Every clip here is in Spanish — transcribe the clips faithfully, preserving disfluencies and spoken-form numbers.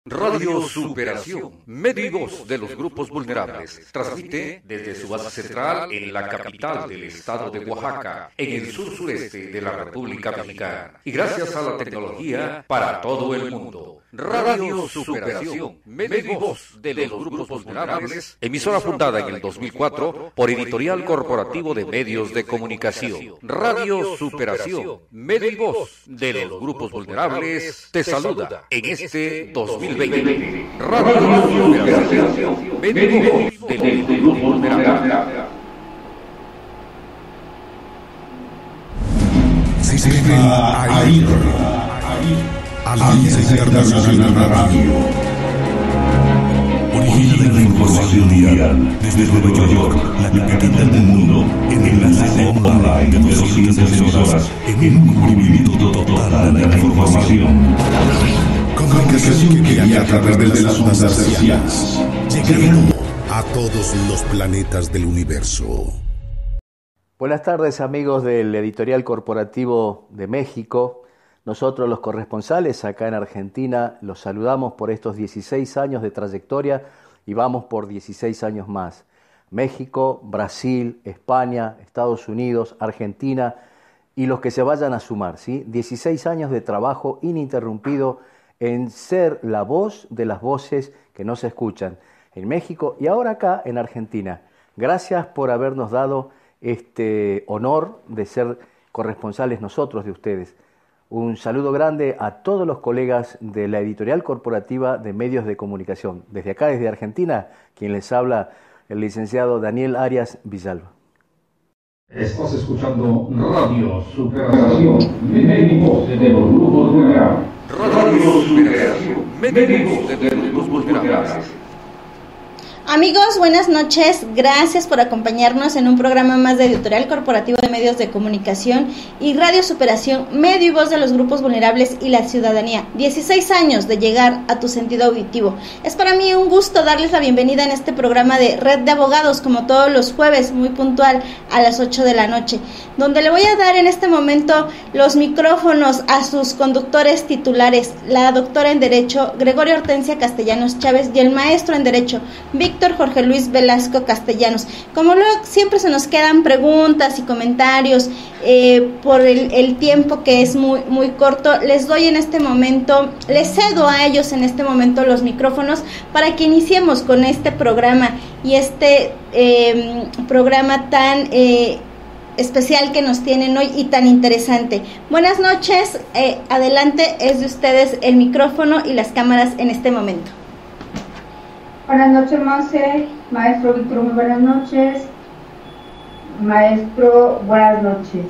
Radio Superación, medio y voz de los grupos vulnerables, transmite desde su base central en la capital del estado de Oaxaca, en el sur-sureste de la República Mexicana, y gracias a la tecnología para todo el mundo. Radio Superación, medio y voz de los grupos vulnerables, emisora fundada en el dos mil cuatro por Editorial Corporativo de Medios de Comunicación. Radio Superación, medio y voz de los grupos vulnerables, te saluda en este dos mil veinte. Radio Superación, medio y voz de los grupos vulnerables. Sistema AIR, Alianza Internacional de Radio. Origina de la información mundial desde Nueva York, la capital del mundo, en enlace online de doscientas horas, en un cubrimiento total de la información. Comunicación que viaja a través de las ondas hercianas, llegando a todos los planetas del universo. Buenas tardes, amigos del Editorial Corporativo de México. Nosotros, los corresponsales acá en Argentina, los saludamos por estos dieciséis años de trayectoria y vamos por dieciséis años más. México, Brasil, España, Estados Unidos, Argentina y los que se vayan a sumar, ¿sí? dieciséis años de trabajo ininterrumpido en ser la voz de las voces que no se escuchan en México y ahora acá en Argentina. Gracias por habernos dado este honor de ser corresponsales nosotros de ustedes. Un saludo grande a todos los colegas de la Editorial Corporativa de Medios de Comunicación. Desde acá, desde Argentina, quien les habla, el licenciado Daniel Arias Villalba. Estás escuchando Radio Superación, medio y voz de los grupos vulnerables. Radio Superación, medio y voz de los grupos vulnerables. Amigos, buenas noches. Gracias por acompañarnos en un programa más de Editorial Corporativo de Medios de Comunicación y Radio Superación, medio y voz de los grupos vulnerables y la ciudadanía. dieciséis años de llegar a tu sentido auditivo. Es para mí un gusto darles la bienvenida en este programa de Red de Abogados, como todos los jueves, muy puntual a las ocho de la noche, donde le voy a dar en este momento los micrófonos a sus conductores titulares, la doctora en Derecho, Gregoria Hortensia Castellanos Chávez, y el maestro en Derecho, Víctor Jorge Luis Velasco Castellanos. Como luego siempre se nos quedan preguntas y comentarios eh, por el, el tiempo que es muy, muy corto, les doy en este momento, les cedo a ellos en este momento los micrófonos para que iniciemos con este programa y este eh, programa tan eh, especial que nos tienen hoy y tan interesante. Buenas noches, eh, adelante, es de ustedes el micrófono y las cámaras en este momento. Buenas noches, Monse. Maestro Víctor, muy buenas noches. Maestro, buenas noches.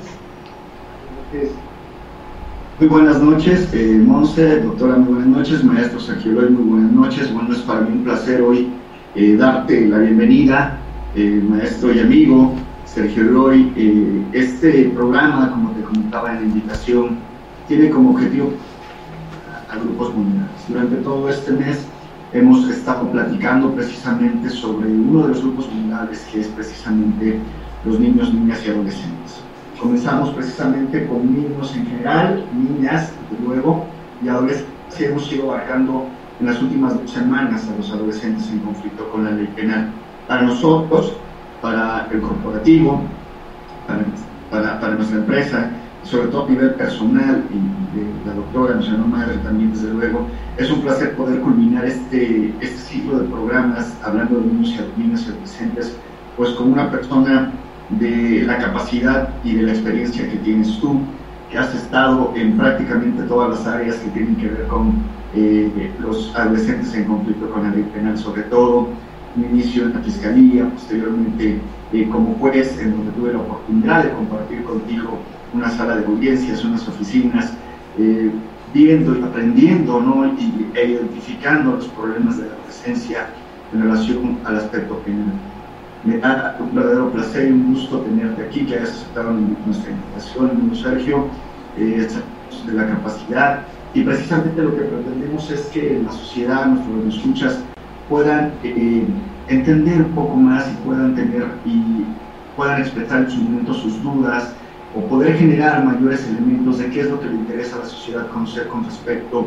Muy buenas noches, eh, Monse, doctora, muy buenas noches. Maestro Sergio Eloy, muy buenas noches. Bueno, es para mí un placer hoy eh, darte la bienvenida, eh, maestro y amigo Sergio Eloy. Eh, este programa, como te comentaba en la invitación, tiene como objetivo a, a grupos vulnerables. Durante todo este mes hemos estado platicando precisamente sobre uno de los grupos vulnerables, que es precisamente los niños, niñas y adolescentes. Comenzamos precisamente con niños en general, niñas, desde luego, y adolescentes. Hemos ido abarcando en las últimas dos semanas a los adolescentes en conflicto con la ley penal. Para nosotros, para el corporativo, para, para, para nuestra empresa, sobre todo a nivel personal, y de la doctora, nuestra madre también, desde luego, es un placer poder culminar este, este ciclo de programas hablando de niños y niñas y adolescentes, pues con una persona de la capacidad y de la experiencia que tienes tú, que has estado en prácticamente todas las áreas que tienen que ver con eh, los adolescentes en conflicto con la ley penal, sobre todo un inicio en la fiscalía, posteriormente eh, como juez, en donde tuve la oportunidad de compartir contigo una sala de audiencias, unas oficinas, eh, viendo y aprendiendo, ¿no? y, e identificando los problemas de la adolescencia en relación al aspecto penal. Me da un verdadero placer y un gusto tenerte aquí, que hayas aceptado nuestra invitación, Sergio, eh, de la capacidad, y precisamente lo que pretendemos es que la sociedad, nuestros escuchas, puedan eh, entender un poco más y puedan tener y puedan expresar en su momento sus dudas, o poder generar mayores elementos de qué es lo que le interesa a la sociedad conocer con respecto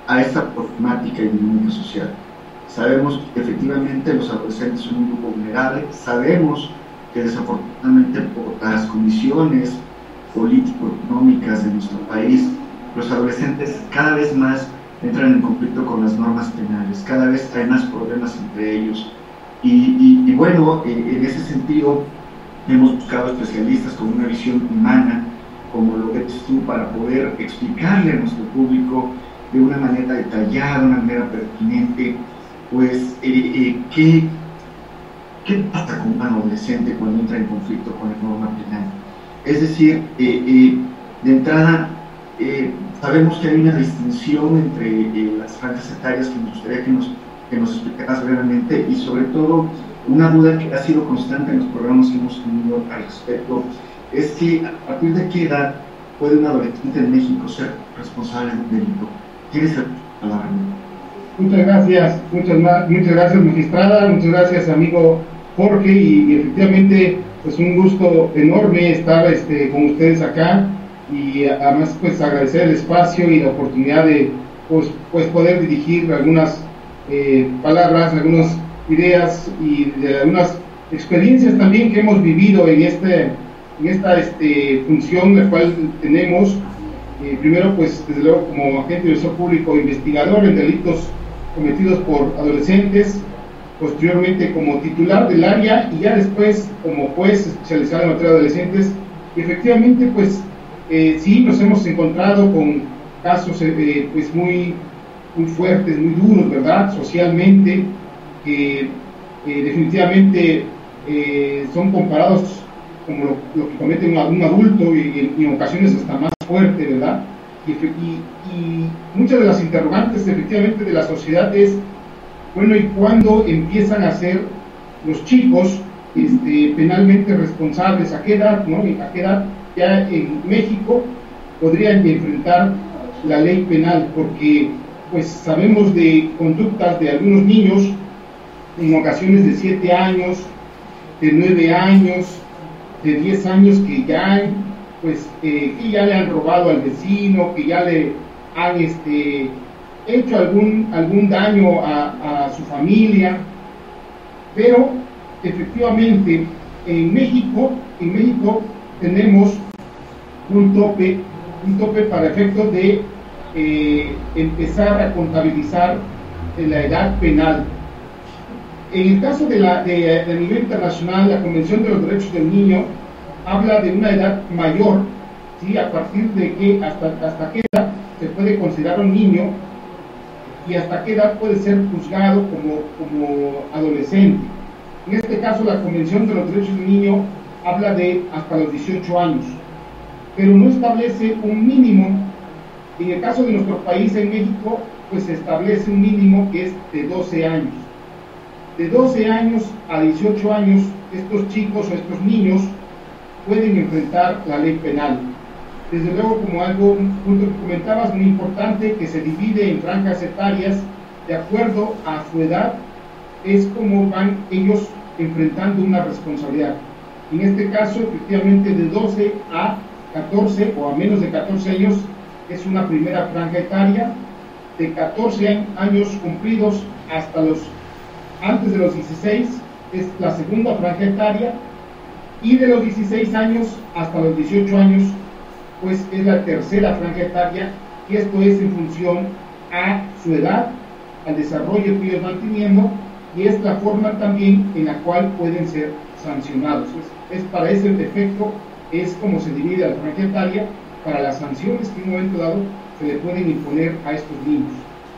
a esta problemática y dinámica social. Sabemos que efectivamente los adolescentes son un grupo vulnerable, sabemos que desafortunadamente por las condiciones político-económicas de nuestro país, los adolescentes cada vez más entran en conflicto con las normas penales, cada vez hay más problemas entre ellos. Y, y, y bueno, en ese sentido hemos buscado especialistas con una visión humana, como lo que eres tú, para poder explicarle a nuestro público de una manera detallada, de una manera pertinente, pues, eh, eh, ¿qué, ¿qué pasa con un adolescente cuando entra en conflicto con la norma penal? Es decir, eh, eh, de entrada, eh, sabemos que hay una distinción entre eh, las franjas etarias que nos gustaría que nos, que nos explicaras brevemente, y sobre todo, una duda que ha sido constante en los programas que hemos tenido al respecto, es que a partir de qué edad puede un adolescente en México ser responsable de un delito. ¿Tienes la palabra? Muchas gracias, muchas, muchas gracias magistrada, muchas gracias amigo Jorge, y, y efectivamente pues un gusto enorme estar este, con ustedes acá, y además pues agradecer el espacio y la oportunidad de pues, pues poder dirigir algunas eh, palabras, algunas ideas y de algunas experiencias también que hemos vivido en, este, en esta este, función la cual tenemos. Eh, primero, pues, desde luego, como agente de servicio público investigador en delitos cometidos por adolescentes, posteriormente como titular del área y ya después como juez especializado en materia de adolescentes. Y efectivamente, pues, eh, sí nos hemos encontrado con casos eh, pues muy, muy fuertes, muy duros, ¿verdad?, socialmente, que eh, definitivamente eh, son comparados como lo, lo que comete un, un adulto, y, y en ocasiones hasta más fuerte, ¿verdad? Y, y, y muchas de las interrogantes efectivamente de la sociedad es, bueno, ¿y cuándo empiezan a ser los chicos este, penalmente responsables? ¿A qué edad, no? ¿A qué edad ya en México podrían enfrentar la ley penal? Porque pues sabemos de conductas de algunos niños en ocasiones de siete años, de nueve años, de diez años, que ya, pues, eh, que ya le han robado al vecino, que ya le han este, hecho algún, algún daño a, a su familia. Pero efectivamente en México, en México tenemos un tope, un tope para efectos de eh, empezar a contabilizar la edad penal. En el caso de la de, de nivel internacional, la Convención de los Derechos del Niño habla de una edad mayor, ¿sí? A partir de que hasta, hasta qué edad se puede considerar un niño y hasta qué edad puede ser juzgado como, como adolescente. En este caso, la Convención de los Derechos del Niño habla de hasta los dieciocho años, pero no establece un mínimo. En el caso de nuestro país, en México, pues se establece un mínimo que es de doce años. De doce años a dieciocho años, estos chicos o estos niños pueden enfrentar la ley penal. Desde luego, como algo, un punto que comentabas muy importante, que se divide en franjas etarias de acuerdo a su edad, es como van ellos enfrentando una responsabilidad. En este caso, efectivamente, de doce a catorce o a menos de catorce años es una primera franja etaria. De catorce años cumplidos hasta los antes de los dieciséis es la segunda franja etaria, y de los dieciséis años hasta los dieciocho años pues es la tercera franja etaria, y esto es en función a su edad, al desarrollo que ellos van teniendo, y es la forma también en la cual pueden ser sancionados. Es, es para ese efecto es como se divide la franja etaria para las sanciones que en un momento dado se le pueden imponer a estos niños.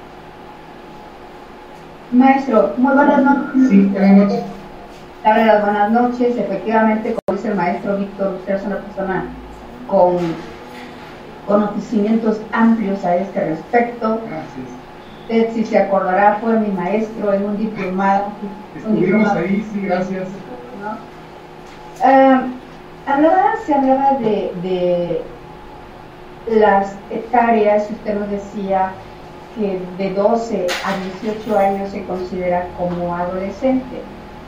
Maestro, muy buenas noches. Sí, buenas noches. La verdad, buenas noches. Efectivamente, como dice el maestro Víctor, usted es una persona con conocimientos amplios a este respecto. Gracias. Usted, si se acordará, fue mi maestro en un diplomado. Estuvimos un diplomado, ahí, sí, gracias. ¿no? Uh, hablaba, se hablaba de, de las etarias, usted nos decía que de doce a dieciocho años se considera como adolescente.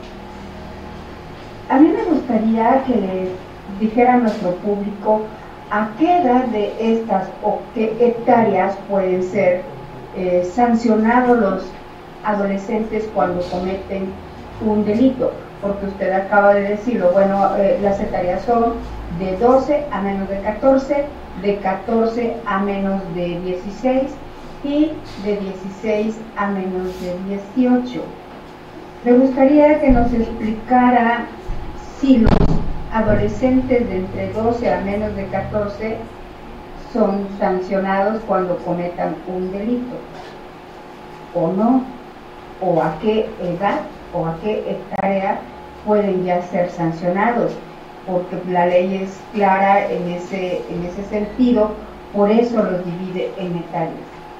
A mí me gustaría que le dijera a nuestro público a qué edad de estas o qué etarias pueden ser eh, sancionados los adolescentes cuando cometen un delito, porque usted acaba de decirlo. Bueno, eh, las etarías son de doce a menos de catorce, de catorce a menos de dieciséis y de dieciséis a menos de dieciocho. Me gustaría que nos explicara si los adolescentes de entre doce a menos de catorce son sancionados cuando cometan un delito, o no, o a qué edad o a qué hectárea pueden ya ser sancionados, porque la ley es clara en ese, en ese sentido, por eso los divide en hectáreas.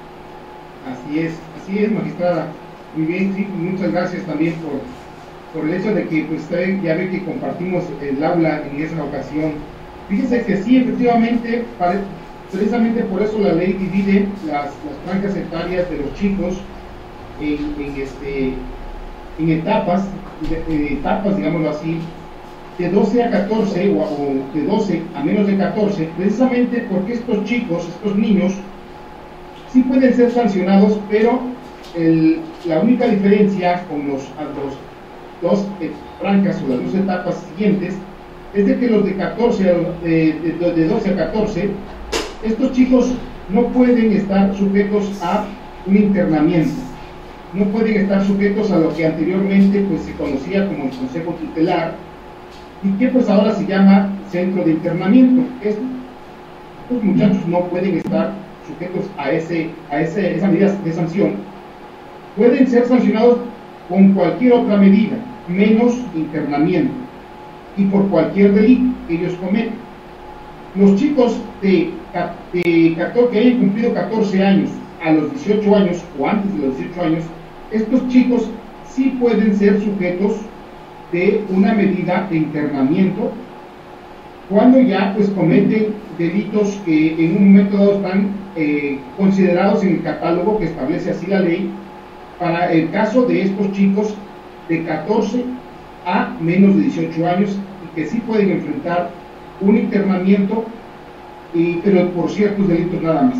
Así es, así es, magistrada. Muy bien, sí, muchas gracias también por, por el hecho de que pues, ya ve que compartimos el aula en esa ocasión. Fíjese que sí, efectivamente, para, precisamente por eso la ley divide las, las franjas hectáreas de los chicos en, en, este, en etapas, de, etapas, digámoslo así, de doce a catorce o, o de doce a menos de catorce, precisamente porque estos chicos, estos niños, sí pueden ser sancionados, pero el, la única diferencia con los, los dos eh, franjas o las dos etapas siguientes es de que los de catorce, de, de, de doce a catorce, estos chicos no pueden estar sujetos a un internamiento, no pueden estar sujetos a lo que anteriormente pues, se conocía como el consejo tutelar y que pues ahora se llama centro de internamiento. Estos, estos muchachos no pueden estar sujetos a, ese, a ese, esa medida de sanción. Pueden ser sancionados con cualquier otra medida, menos internamiento, y por cualquier delito que ellos cometen. Los chicos de, de catorce, que hayan cumplido catorce años a los dieciocho años o antes de los dieciocho años, estos chicos sí pueden ser sujetos de una medida de internamiento cuando ya pues cometen delitos que en un momento dado están eh, considerados en el catálogo que establece así la ley para el caso de estos chicos de catorce a menos de dieciocho años y que sí pueden enfrentar un internamiento, y, pero por ciertos delitos nada más.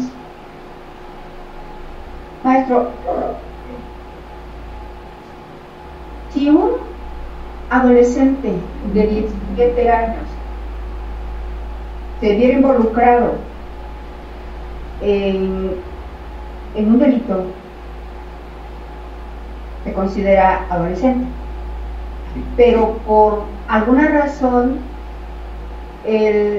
Maestro, si un adolescente de diecisiete años se viera involucrado en, en un delito, se considera adolescente, pero por alguna razón él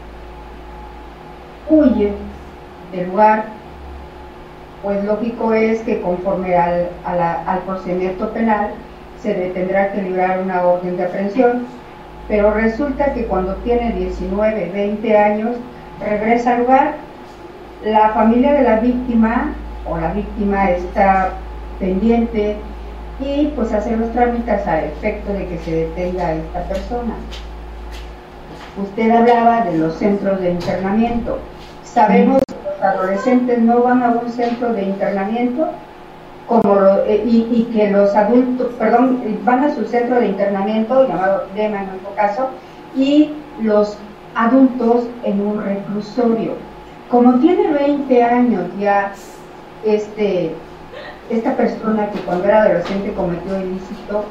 huye del lugar, pues lógico es que conforme al, a la, al procedimiento penal se le tendrá que librar una orden de aprehensión, pero resulta que cuando tiene diecinueve, veinte años regresa al lugar, la familia de la víctima o la víctima está pendiente y pues hace los trámites a efecto de que se detenga a esta persona. Usted hablaba de los centros de internamiento. Sabemos que los adolescentes no van a un centro de internamiento como lo, eh, y, y que los adultos, perdón, van a su centro de internamiento llamado D E M A en nuestro caso, y los adultos en un reclusorio. Como tiene veinte años ya este esta persona que cuando era adolescente cometió ilícito,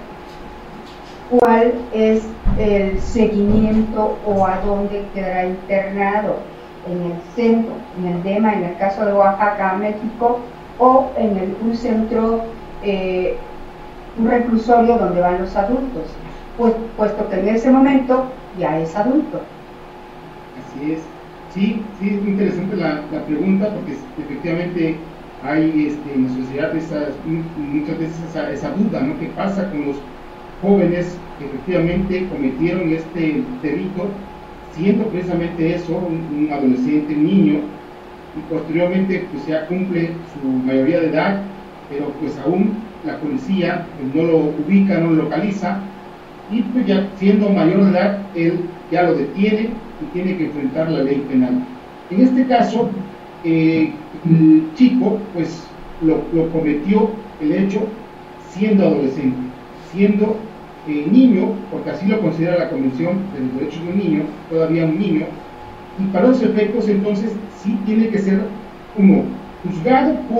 ¿cuál es el seguimiento o a dónde quedará internado? ¿En el centro, en el D E M A, en el caso de Oaxaca, México, o en el, un centro, eh, un reclusorio donde van los adultos? Pues, puesto que en ese momento ya es adulto. Así es. Sí, sí, es muy interesante la, la pregunta, porque efectivamente hay este, en la sociedad esa, muchas veces esa, esa duda, ¿no? ¿Qué pasa con los jóvenes que efectivamente cometieron este delito, siendo precisamente eso, un, un adolescente, un niño, y posteriormente pues ya cumple su mayoría de edad, pero pues aún la policía pues, no lo ubica, no lo localiza, y pues ya siendo mayor de edad, él ya lo detiene y tiene que enfrentar la ley penal. En este caso, eh, el chico pues lo, lo cometió el hecho siendo adolescente, siendo eh, niño, porque así lo considera la Convención de los Derechos del Niño, todavía un niño, y para los efectos entonces sí tiene que ser uno juzgado por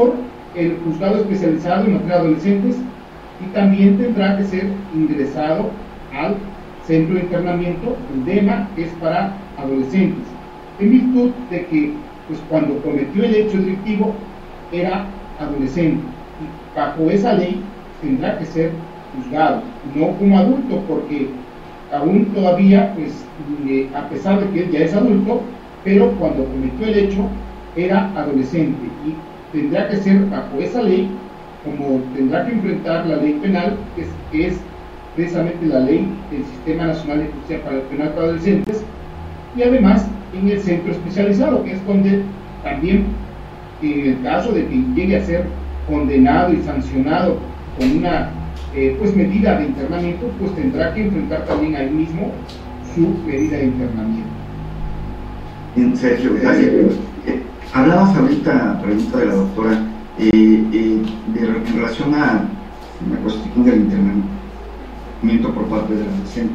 el juzgado especializado en materia de adolescentes y también tendrá que ser ingresado al centro de internamiento, el D E M A, que es para adolescentes, en virtud de que pues, cuando cometió el hecho delictivo era adolescente y bajo esa ley tendrá que ser juzgado, no como adulto, porque aún todavía, pues, eh, a pesar de que él ya es adulto, pero cuando cometió el hecho era adolescente y tendrá que ser bajo esa ley, como tendrá que enfrentar la ley penal, que es, que es precisamente la ley del Sistema Nacional de Justicia Penal para Adolescentes, y además en el centro especializado, que es donde también, en el caso de que llegue a ser condenado y sancionado con una eh, pues medida de internamiento, pues tendrá que enfrentar también ahí mismo su medida de internamiento. Bien, Sergio, gracias. Eh, hablabas ahorita, pregunta de la doctora, eh, eh, de, en relación a la cuestión del internamiento por parte del adolescente.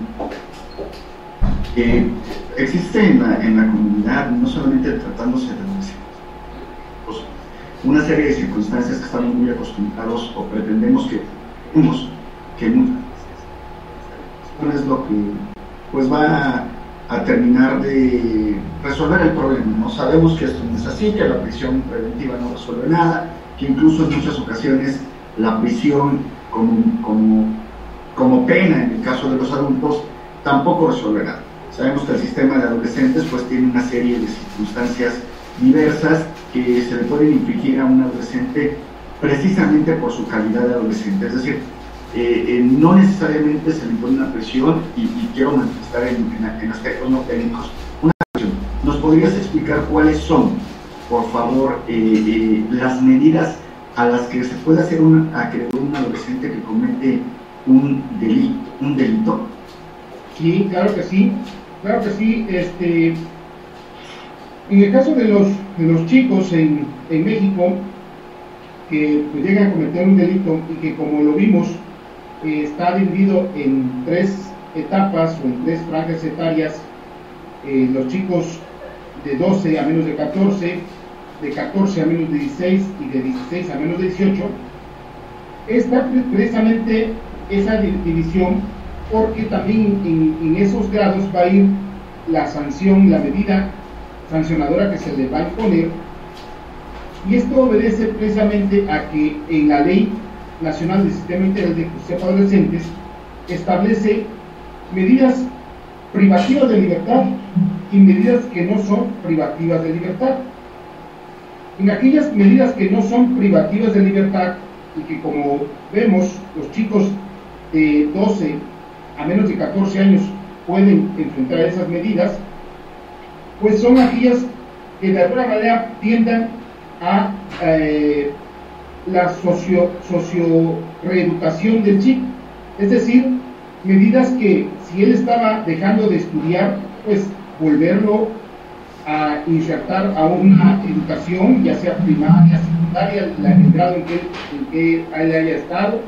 Eh, existe en la, en la comunidad, no solamente tratándose de adolescentes, pues, una serie de circunstancias que estamos muy acostumbrados o pretendemos que unos, que muchas veces es lo que pues va a, a terminar de resolver el problema. No sabemos que esto no es así, que la prisión preventiva no resuelve nada, que incluso en muchas ocasiones la prisión como, como, como pena en el caso de los adultos tampoco resuelve nada. Sabemos que el sistema de adolescentes pues tiene una serie de circunstancias diversas que se le pueden infligir a un adolescente precisamente por su calidad de adolescente. Es decir, eh, eh, no necesariamente se le impone una presión y, y quiero manifestar en, en, en aspectos no técnicos. Una presión. ¿Nos podrías explicar cuáles son, por favor, eh, eh, las medidas a las que se puede hacer un acreedor un adolescente que comete un delito? Un delito? Sí, claro que sí. Claro que sí, este, en el caso de los, de los chicos en, en México que pues, llegan a cometer un delito y que, como lo vimos, eh, está dividido en tres etapas o en tres franjas etarias, eh, los chicos de doce a menos de catorce, de catorce a menos de dieciséis y de dieciséis a menos de dieciocho, está precisamente esa división, porque también en, en esos grados va a ir la sanción, la medida sancionadora que se le va a imponer, y esto obedece precisamente a que en la Ley Nacional del Sistema Integral de Justicia para Adolescentes establece medidas privativas de libertad y medidas que no son privativas de libertad. En aquellas medidas que no son privativas de libertad y que, como vemos, los chicos de doce a menos de catorce años pueden enfrentar esas medidas, pues son aquellas que de alguna manera tiendan a eh, la socio, socio reeducación del chico, es decir, medidas que si él estaba dejando de estudiar, pues volverlo a insertar a una educación, ya sea primaria, secundaria, la, el grado en que, en que él haya estado.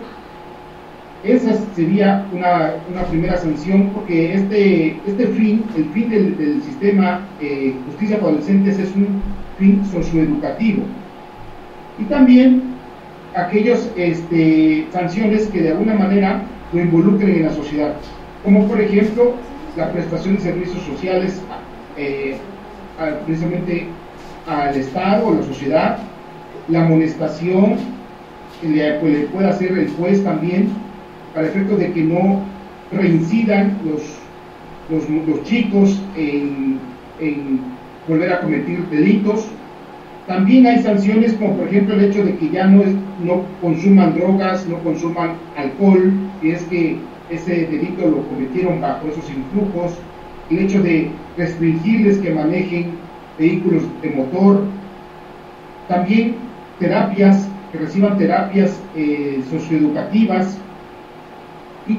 Esa sería una, una primera sanción, porque este, este fin, el fin del, del sistema eh, justicia para adolescentes es un fin socioeducativo. Y también aquellas este, sanciones que de alguna manera lo involucren en la sociedad, como por ejemplo la prestación de servicios sociales eh, a, precisamente al Estado o la sociedad, la amonestación que le, pues, le puede hacer el juez también, para efecto de que no reincidan los, los, los chicos en, en volver a cometer delitos. También hay sanciones como por ejemplo el hecho de que ya no, es, no consuman drogas, no consuman alcohol, si es que ese delito lo cometieron bajo esos influjos, el hecho de restringirles que manejen vehículos de motor, también terapias, que reciban terapias eh, socioeducativas, y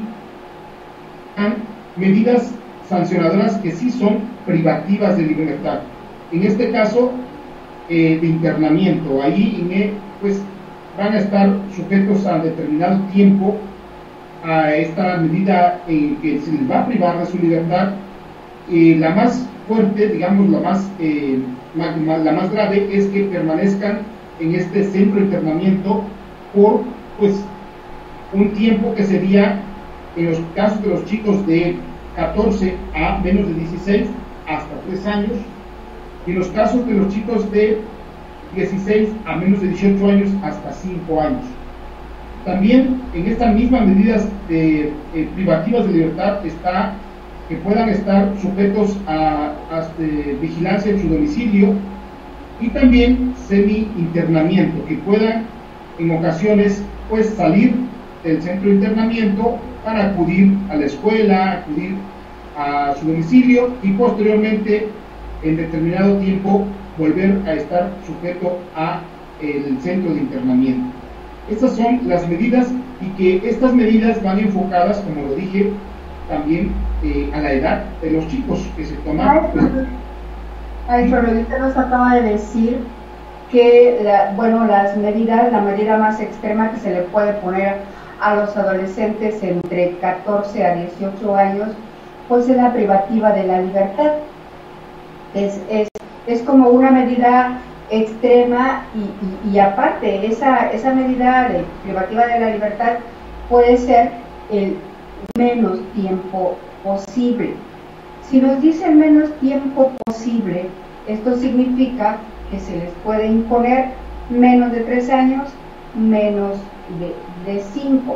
medidas sancionadoras que sí son privativas de libertad. En este caso, eh, de internamiento, ahí eh, pues van a estar sujetos a determinado tiempo a esta medida en que se les va a privar de su libertad. Eh, la más fuerte, digamos, la más, eh, ma, ma, la más grave es que permanezcan en este centro de internamiento por pues un tiempo que sería, en los casos de los chicos de catorce a menos de dieciséis, hasta tres años, y en los casos de los chicos de dieciséis a menos de dieciocho años, hasta cinco años. También en estas mismas medidas eh, eh, privativas de libertad está que puedan estar sujetos a, a eh, vigilancia en su domicilio, y también semi-internamiento, que puedan en ocasiones pues salir del centro de internamiento para acudir a la escuela, acudir a su domicilio y posteriormente en determinado tiempo volver a estar sujeto a el centro de internamiento. Estas son las medidas, y que estas medidas van enfocadas, como lo dije, también eh, a la edad de los chicos que se toman. Ay, pero ahorita nos acaba de decir que, la, bueno, las medidas, la medida más extrema que se le puede poner a los adolescentes entre catorce a dieciocho años, pues es la privativa de la libertad. Es, es, es como una medida extrema y, y, y aparte, esa, esa medida de privativa de la libertad puede ser el menos tiempo posible. Si nos dice menos tiempo posible, esto significa que se les puede imponer menos de tres años, menos de, de cinco.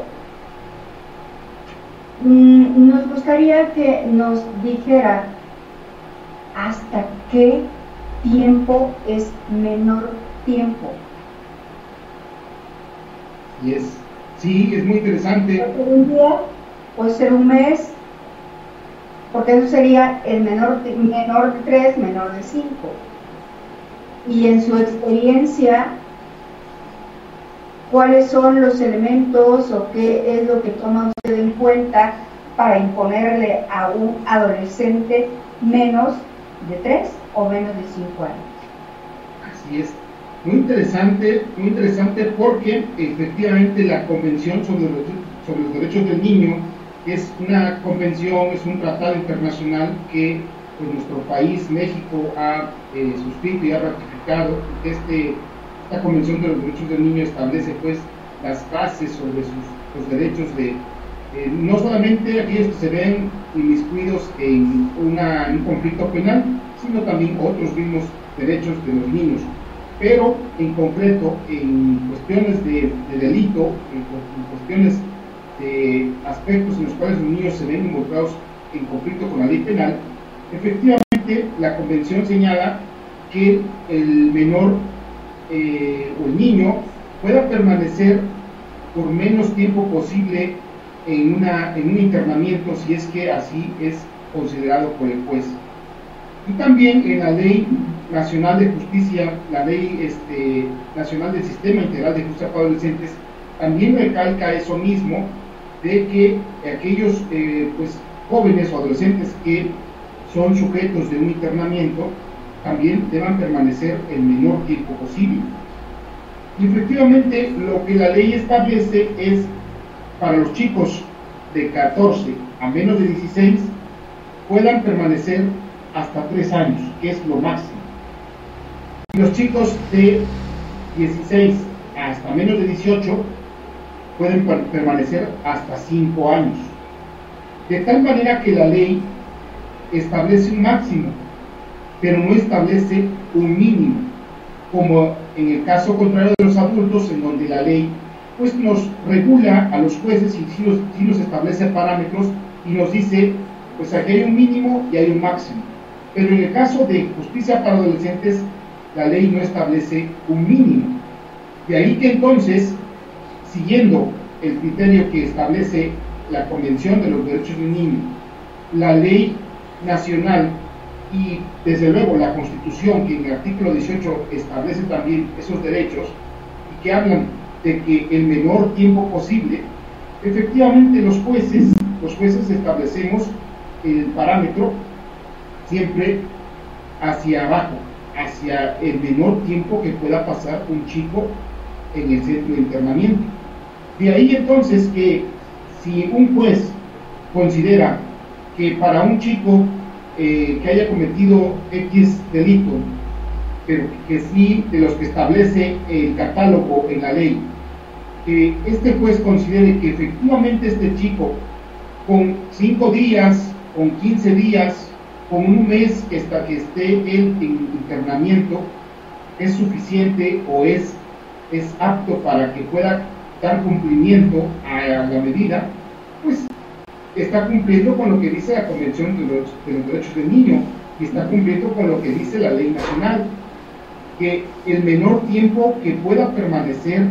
Mm, nos gustaría que nos dijera hasta qué tiempo es menor tiempo. Y es, sí, es muy interesante. Puede ser un día, puede ser un mes, porque eso sería el menor, menor de tres, menor de cinco. Y en su experiencia, ¿cuáles son los elementos o qué es lo que toma usted en cuenta para imponerle a un adolescente menos de tres o menos de cinco años? Así es, muy interesante, muy interesante porque efectivamente la Convención sobre los, sobre los Derechos del Niño es una convención, es un tratado internacional que pues, nuestro país, México, ha eh, suscrito y ha ratificado. Este, esta Convención de los Derechos del Niño establece pues las bases sobre sus, los derechos de, eh, no solamente aquellos que se ven inmiscuidos en, una, en un conflicto penal, sino también otros mismos derechos de los niños. Pero en concreto, en cuestiones de, de delito, en, en cuestiones de aspectos en los cuales los niños se ven involucrados en conflicto con la ley penal, efectivamente la Convención señala que el menor eh, o el niño pueda permanecer por menos tiempo posible en, una, en un internamiento, si es que así es considerado por el juez. Y también en la Ley Nacional de Justicia, la Ley este, Nacional del Sistema Integral de Justicia para Adolescentes, también recalca eso mismo, de que aquellos eh, pues, jóvenes o adolescentes que son sujetos de un internamiento también deban permanecer el menor tiempo posible. Y efectivamente lo que la ley establece es para los chicos de catorce a menos de dieciséis puedan permanecer hasta tres años, que es lo máximo. Y los chicos de dieciséis hasta menos de dieciocho pueden permanecer hasta cinco años. De tal manera que la ley establece un máximo, pero no establece un mínimo, como en el caso contrario de los adultos, en donde la ley pues nos regula a los jueces y sí nos, sí nos establece parámetros y nos dice, pues aquí hay un mínimo y hay un máximo. Pero en el caso de justicia para adolescentes, la ley no establece un mínimo. De ahí que entonces, siguiendo el criterio que establece la Convención de los Derechos del Niño, la ley nacional y desde luego la Constitución, que en el artículo dieciocho establece también esos derechos y que hablan de que el menor tiempo posible, efectivamente los jueces, los jueces establecemos el parámetro siempre hacia abajo, hacia el menor tiempo que pueda pasar un chico en el centro de internamiento. De ahí entonces que si un juez considera que para un chico eh, que haya cometido X delito pero que sí de los que establece el catálogo en la ley, que este juez considere que efectivamente este chico con cinco días, con quince días, con un mes que, está, que esté él en internamiento, es suficiente o es, es apto para que pueda dar cumplimiento a la medida, pues está cumpliendo con lo que dice la Convención de los, de los Derechos del Niño y está cumpliendo con lo que dice la ley nacional, que el menor tiempo que pueda permanecer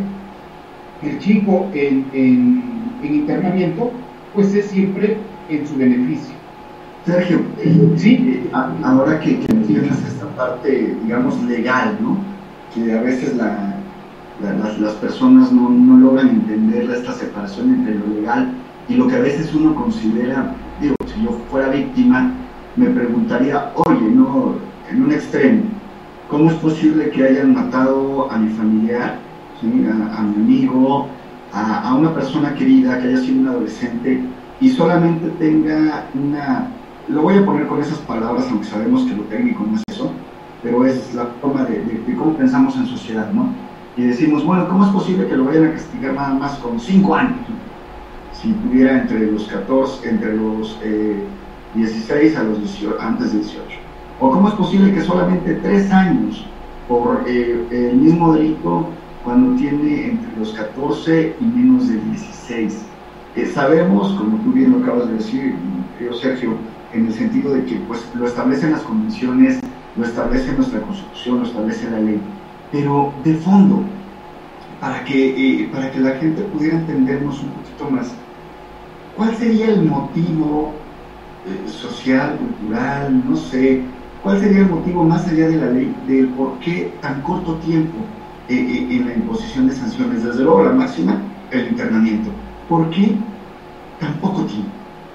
el chico en, en, en internamiento, pues es siempre en su beneficio. Sergio, eh, sí, eh, ahora que, que mencionas esta parte, digamos, legal, ¿no? Que a veces la, la, las, las personas no, no logran entender esta separación entre lo legal y lo que a veces uno considera, digo, si yo fuera víctima, me preguntaría, oye, no, en un extremo, ¿cómo es posible que hayan matado a mi familiar, ¿sí? a, a mi amigo, a, a una persona querida, que haya sido un adolescente y solamente tenga una, lo voy a poner con esas palabras, aunque sabemos que lo técnico no es eso, pero es la forma de, de, de cómo pensamos en sociedad, ¿no? Y decimos, bueno, ¿cómo es posible que lo vayan a castigar nada más con cinco años? Si tuviera entre los catorce, entre los eh, dieciséis a los dieciocho, antes de dieciocho. ¿O cómo es posible que solamente tres años por eh, el mismo delito cuando tiene entre los catorce y menos de dieciséis? Eh, sabemos, como tú bien lo acabas de decir, querido Sergio, en el sentido de que pues, lo establecen las convenciones, lo establece nuestra Constitución, lo establece la ley, pero de fondo, para que, eh, para que la gente pudiera entendernos un poquito más, ¿cuál sería el motivo eh, social, cultural, no sé, cuál sería el motivo más allá de la ley, del por qué tan corto tiempo eh, eh, en la imposición de sanciones? Desde luego la máxima, el internamiento. ¿Por qué tan poco tiempo?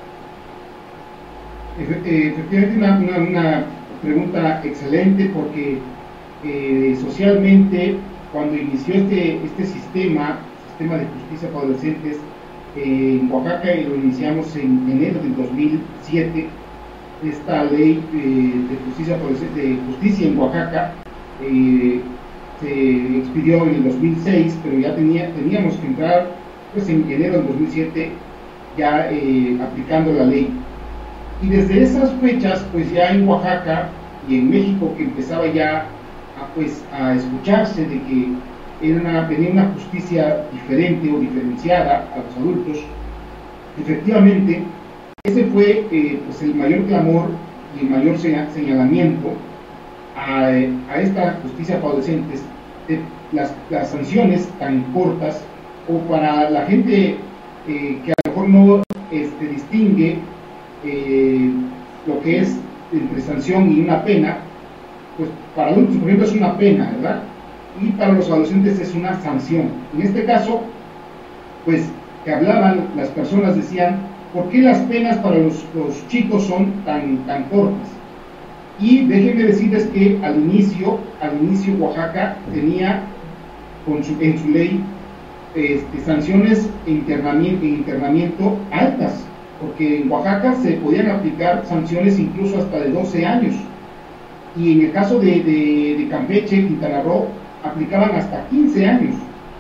Efectivamente, una, una, una pregunta excelente, porque eh, socialmente, cuando inició este, este sistema, sistema de justicia para adolescentes, eh, en Oaxaca, y lo iniciamos en enero del dos mil siete, esta ley eh, de, justicia de justicia en Oaxaca eh, se expidió en el dos mil seis, pero ya tenía, teníamos que entrar pues, en enero del dos mil siete ya eh, aplicando la ley. Y desde esas fechas, pues ya en Oaxaca y en México, que empezaba ya a, pues, a escucharse de que era una, tenía una justicia diferente o diferenciada a los adultos, efectivamente, ese fue eh, pues el mayor clamor y el mayor señalamiento a, a esta justicia para adolescentes, de las, las sanciones tan cortas, o para la gente eh, que a lo mejor no este, distingue eh, lo que es entre sanción y una pena, pues para adultos, por ejemplo, es una pena, ¿verdad? Y para los adolescentes es una sanción. En este caso, pues, que hablaban, las personas decían, ¿por qué las penas para los, los chicos son tan, tan cortas? Y déjenme decirles que al inicio, al inicio Oaxaca tenía con su, en su ley este, sanciones e internamiento, internamiento altas, porque en Oaxaca se podían aplicar sanciones incluso hasta de doce años, y en el caso de, de, de Campeche, Quintana Roo, aplicaban hasta quince años,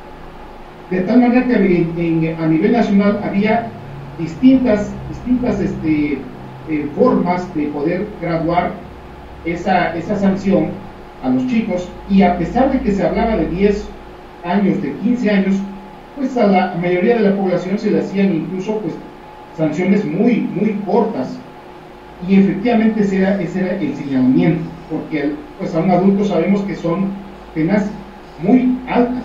de tal manera que en, en, a nivel nacional había distintas, distintas este, eh, formas de poder graduar esa, esa sanción a los chicos, y a pesar de que se hablaba de diez años, de quince años, pues a la mayoría de la población se le hacían incluso pues sanciones muy, muy cortas, y efectivamente ese era, ese era el señalamiento, porque pues a un adulto sabemos que son penas muy altas.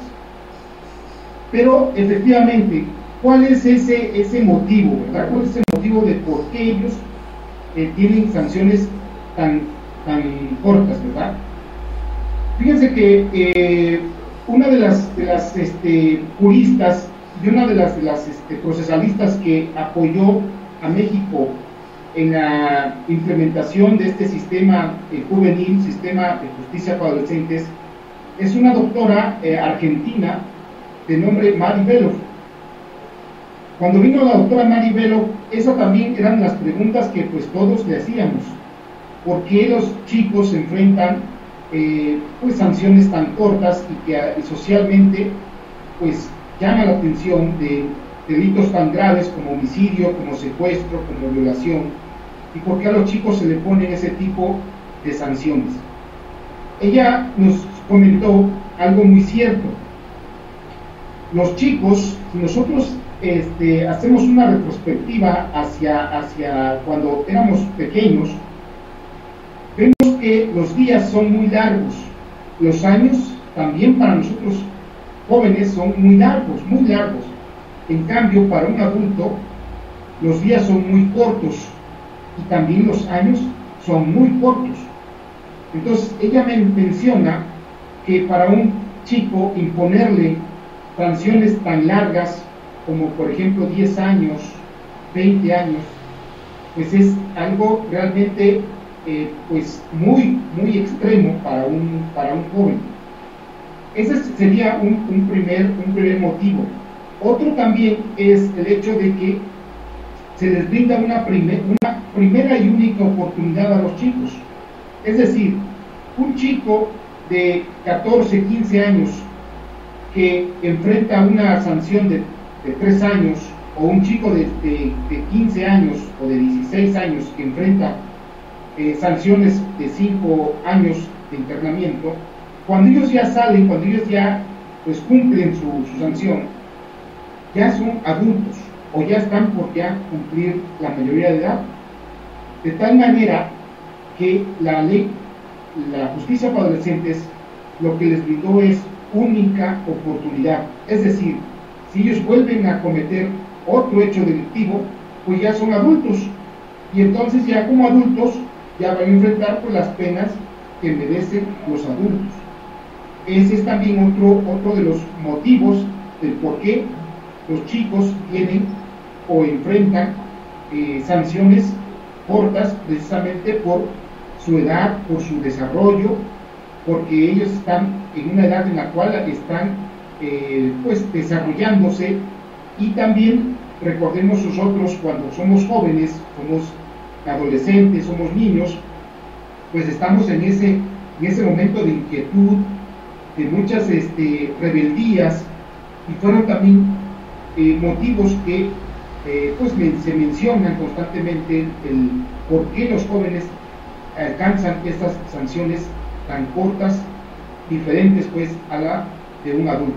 Pero efectivamente, ¿cuál es ese, ese motivo, verdad? ¿Cuál es ese motivo de por qué ellos eh, tienen sanciones tan, tan cortas, verdad? Fíjense que eh, una de las, de las este, juristas y una de las, de las este, procesalistas que apoyó a México en la implementación de este sistema eh, juvenil, sistema de justicia para adolescentes, es una doctora eh, argentina de nombre Mari Belov. Cuando vino la doctora Mari Belov, esas también eran las preguntas que pues todos le hacíamos. ¿Por qué los chicos se enfrentan eh, pues sanciones tan cortas y que y socialmente pues llama la atención de delitos tan graves como homicidio, como secuestro, como violación, y por qué a los chicos se le ponen ese tipo de sanciones. Ella nos comentó algo muy cierto. Los chicos, si nosotros este, hacemos una retrospectiva hacia, hacia cuando éramos pequeños, vemos que los días son muy largos, los años también para nosotros jóvenes son muy largos, muy largos. En cambio, para un adulto, los días son muy cortos y también los años son muy cortos. Entonces, ella me menciona que para un chico imponerle sanciones tan largas como, por ejemplo, diez años, veinte años, pues es algo realmente eh, pues muy, muy extremo para un, para un joven. Ese sería un, un, primer, un primer motivo. Otro también es el hecho de que se les brinda una, primer, una primera y única oportunidad a los chicos. Es decir, un chico de catorce, quince años que enfrenta una sanción de, de tres años, o un chico de, de, de quince años o de dieciséis años que enfrenta eh, sanciones de cinco años de internamiento, cuando ellos ya salen, cuando ellos ya pues cumplen su, su sanción, ya son adultos o ya están por ya cumplir la mayoría de edad, de tal manera que la ley, la justicia para adolescentes, lo que les brindó es única oportunidad. Es decir, si ellos vuelven a cometer otro hecho delictivo, pues ya son adultos, y entonces ya como adultos ya van a enfrentar pues las penas que merecen los adultos. Ese es también otro, otro de los motivos del por qué los chicos tienen o enfrentan eh, sanciones cortas, precisamente por su edad, por su desarrollo, porque ellos están en una edad en la cual están eh, pues desarrollándose. Y también recordemos nosotros, cuando somos jóvenes, somos adolescentes, somos niños, pues estamos en ese, en ese momento de inquietud, de muchas este, rebeldías, y fueron también eh, motivos que eh, pues me, se mencionan constantemente, el por qué los jóvenes alcanzan estas sanciones tan cortas, diferentes pues a la de un adulto.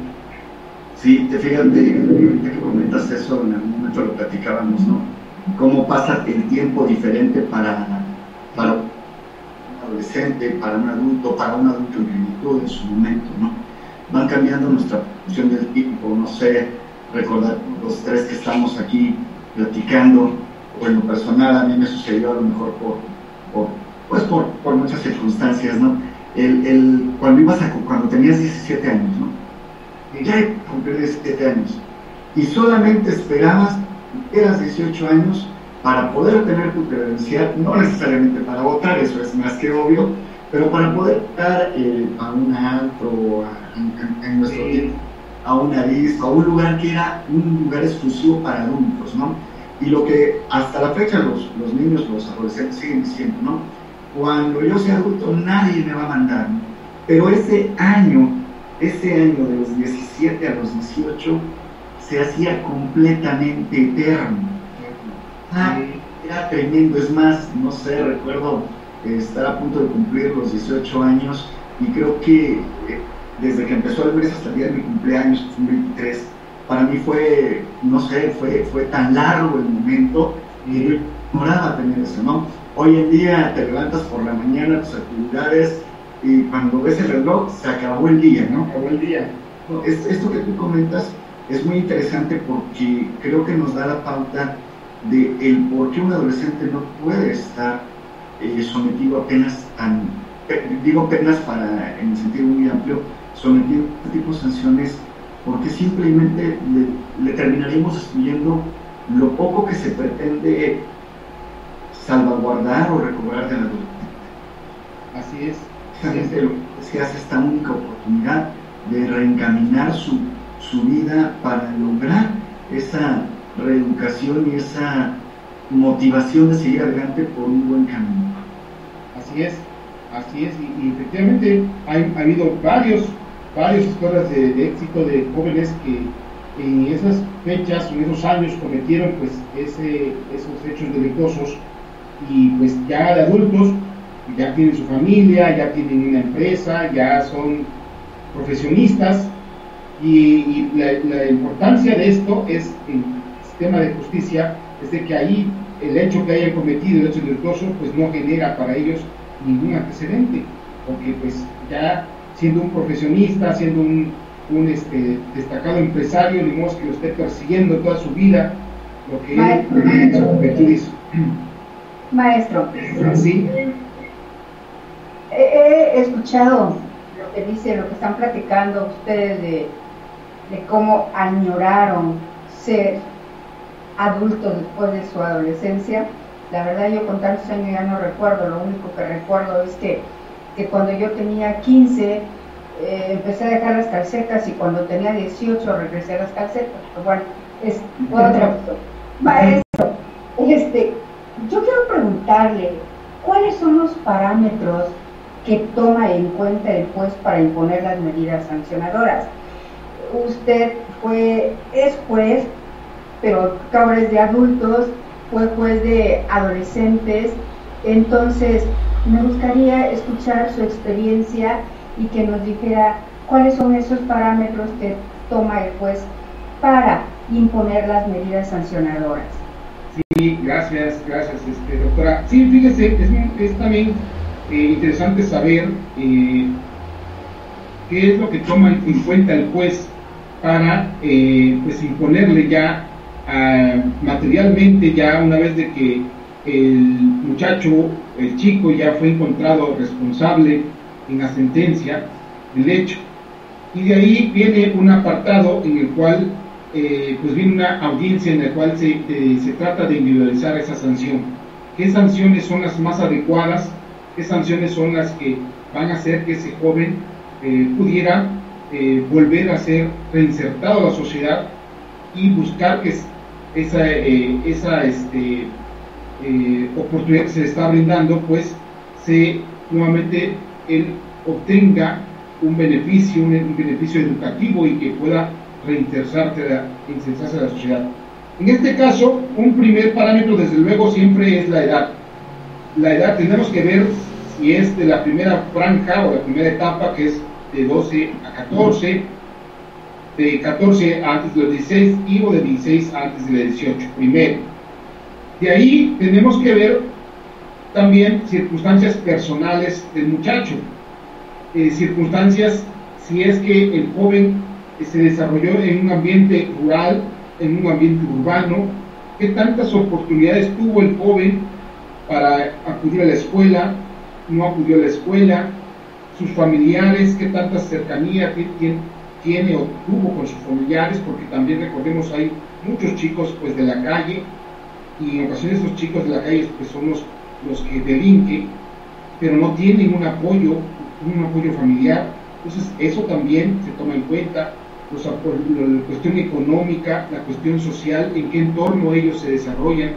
Sí, te fijas, de, de que comentas eso, en algún momento lo platicábamos, ¿no? Cómo pasa el tiempo diferente para, para un adolescente, para un adulto, para un adulto en plenitud en su momento, ¿no? Van cambiando nuestra percepción del tiempo, no sé, recordar los tres que estamos aquí platicando, o en lo personal a mí me sucedió a lo mejor por, por pues por, por muchas circunstancias, ¿no? El, el, cuando ibas a, cuando tenías diecisiete años, ¿no? Ya cumplí diecisiete años, y solamente esperabas, eras dieciocho años, para poder tener tu credencial, no necesariamente para votar, eso es más que obvio, pero para poder estar eh, a un antro, a, en, en nuestro tiempo, a una disco, a un lugar que era un lugar exclusivo para adultos, ¿no? Y lo que hasta la fecha los, los niños, los adolescentes siguen diciendo, ¿no? Cuando yo sea adulto nadie me va a mandar, ¿no? Pero ese año, ese año de los diecisiete a los dieciocho se hacía completamente eterno. Ah, era tremendo. Es más, no sé, recuerdo eh, estar a punto de cumplir los dieciocho años, y creo que eh, desde que empezó el mes hasta el día de mi cumpleaños, que fue un veintitrés, para mí fue, no sé, fue, fue tan largo el momento, y yo ignoraba tener eso, ¿no? Hoy en día te levantas por la mañana, tus actividades, y cuando ves el reloj se acabó el día, ¿no? Acabó el día. Es, esto que tú comentas es muy interesante, porque creo que nos da la pauta de el por qué un adolescente no puede estar eh, sometido a penas tan, digo penas para, en el sentido muy amplio, sometido a este tipo de sanciones, porque simplemente le, le terminaremos excluyendo lo poco que se pretende salvaguardar o recobrar del adulto. Así es. Justamente lo que se hace esta única oportunidad de reencaminar su, su vida para lograr esa reeducación y esa motivación de seguir adelante por un buen camino. Así es. Así es, y, y efectivamente hay, ha habido varios, varias historias de, de éxito de jóvenes que en esas fechas, en esos años cometieron pues ese, esos hechos delictuosos, y pues ya de adultos ya tienen su familia, ya tienen una empresa, ya son profesionistas, y, y la, la importancia de esto es, en el sistema de justicia, es de que ahí el hecho que hayan cometido, el hecho delictuoso, pues no genera para ellos ningún antecedente, porque pues ya siendo un profesionista, siendo un, un este, destacado empresario, digamos que lo esté persiguiendo toda su vida, lo que Maestro, él, su juventud hizo. Maestro, ¿Sí? he, he escuchado lo que dice, lo que están platicando ustedes de, de cómo añoraron ser adultos después de su adolescencia. La verdad, yo con tantos años ya no recuerdo. Lo único que recuerdo es que, que cuando yo tenía quince eh, empecé a dejar las calcetas, y cuando tenía dieciocho regresé a las calcetas. Pero bueno, es otra. Maestro, este, yo quiero preguntarle, ¿cuáles son los parámetros que toma en cuenta el juez para imponer las medidas sancionadoras? Usted fue, es juez, pero ahora es de adultos, fue juez de adolescentes, entonces me gustaría escuchar su experiencia y que nos dijera cuáles son esos parámetros que toma el juez para imponer las medidas sancionadoras. Sí, gracias, gracias, este, doctora. Sí, fíjese, es, es también eh, interesante saber eh, qué es lo que toma en cuenta el juez para eh, pues imponerle ya Uh, materialmente, ya una vez de que el muchacho, el chico ya fue encontrado responsable en la sentencia del hecho, y de ahí viene un apartado en el cual eh, pues viene una audiencia en la cual se, eh, se trata de individualizar esa sanción. ¿Qué sanciones son las más adecuadas? ¿Qué sanciones son las que van a hacer que ese joven eh, pudiera eh, volver a ser reinsertado a la sociedad y buscar que esa, eh, esa este, eh, oportunidad que se le está brindando, pues se nuevamente él obtenga un beneficio, un, un beneficio educativo, y que pueda reintegrarse a, reintegrarse a la sociedad? En este caso, un primer parámetro desde luego siempre es la edad. La edad tenemos que ver si es de la primera franja o la primera etapa, que es de doce a catorce, de catorce antes de los dieciséis y o de dieciséis antes de los dieciocho, primero. De ahí tenemos que ver también circunstancias personales del muchacho, eh, circunstancias si es que el joven se desarrolló en un ambiente rural, en un ambiente urbano, qué tantas oportunidades tuvo el joven para acudir a la escuela, no acudió a la escuela, sus familiares, qué tanta cercanía tiene, tiene o tuvo con sus familiares, porque también recordemos hay muchos chicos pues de la calle, y en ocasiones esos chicos de la calle pues son los, los que delinquen, pero no tienen un apoyo, un apoyo familiar. Entonces eso también se toma en cuenta, los, la cuestión económica, la cuestión social, en qué entorno ellos se desarrollan.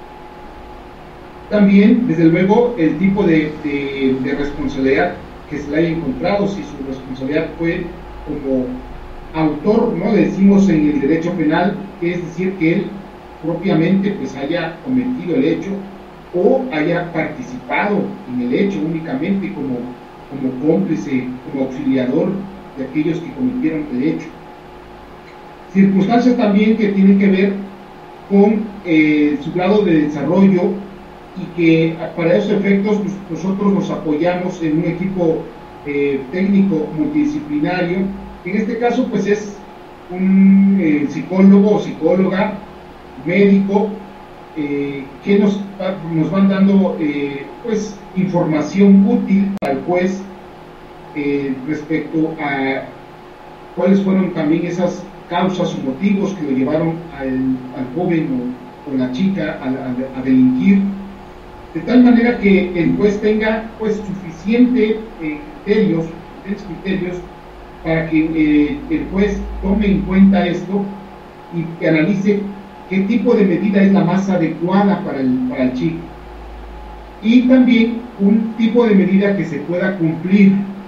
También, desde luego, el tipo de, de, de responsabilidad que se le haya encontrado, si su responsabilidad fue como autor, ¿no? Decimos en el derecho penal, que es decir, que él propiamente pues haya cometido el hecho o haya participado en el hecho únicamente como, como cómplice, como auxiliador de aquellos que cometieron el hecho. Circunstancias también que tienen que ver con eh, su grado de desarrollo, y que para esos efectos pues, nosotros nos apoyamos en un equipo eh, técnico multidisciplinario. En este caso pues es un eh, psicólogo o psicóloga, médico, eh, que nos, nos van dando eh, pues información útil al juez eh, respecto a cuáles fueron también esas causas o motivos que lo llevaron al, al joven o, o la chica a, a, a delinquir, de tal manera que el juez tenga pues suficiente eh, criterios, criterios para que eh, el juez tome en cuenta esto y que analice qué tipo de medida es la más adecuada para el, para el chico. y también un tipo de medida que se pueda cumplir,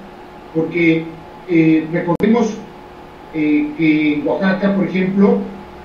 porque eh, recordemos eh, que en Oaxaca, por ejemplo,